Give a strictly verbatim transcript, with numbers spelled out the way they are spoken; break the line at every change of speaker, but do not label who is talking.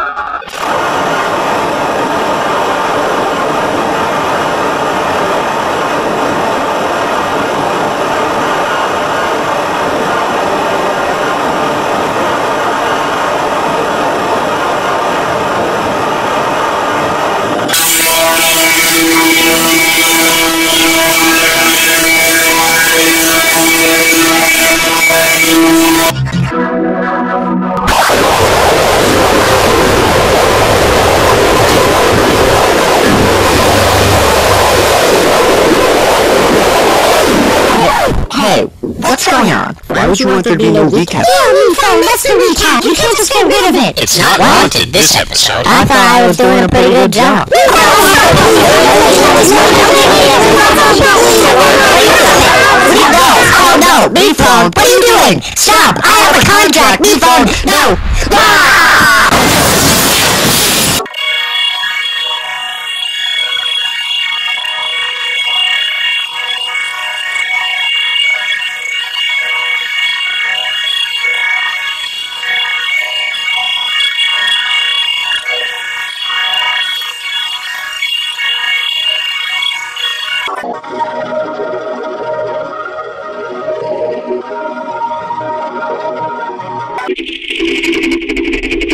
Hey, what's going on? Why would you want there to be no recap?
Yeah, me phone, that's the recap. You can't just get rid of it.
It's not wanted this episode.
I thought I was doing a pretty good job. Oh no, me phone, what are you doing? Stop, I have a contract, me phone, no. Ah!
Thank you.